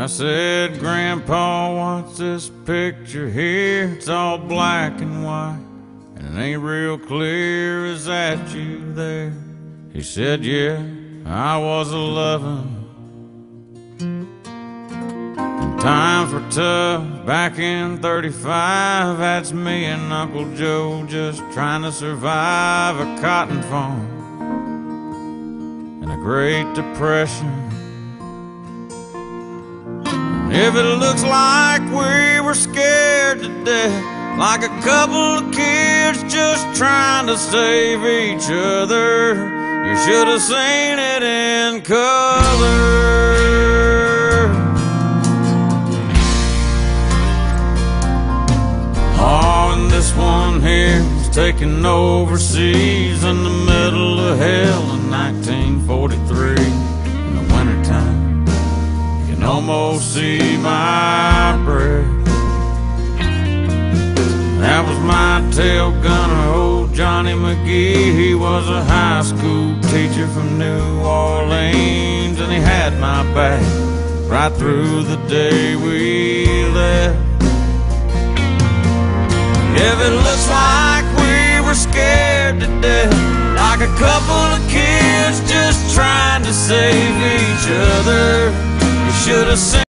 I said, Grandpa, what's this picture here? It's all black and white, and it ain't real clear. Is that you there? He said, yeah, I was 11. And times were tough back in 35. That's me and Uncle Joe just trying to survive a cotton farm and a Great Depression. If it looks like we were scared to death, like a couple of kids just trying to save each other, you should have seen it in color. Oh, and this one here was taken overseas in the middle of hell in 1943 in the wintertime. Almost see my breath. That was my tail gunner, old Johnny McGee. He was a high school teacher from New Orleans, and he had my back right through the day we left. If it looks like we were scared to death, like a couple of kids just trying to save each other, should have seen